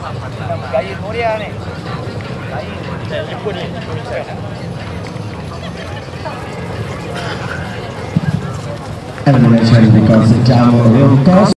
Gaya Korea ni. Jepun ni. And eventually because the jam will cost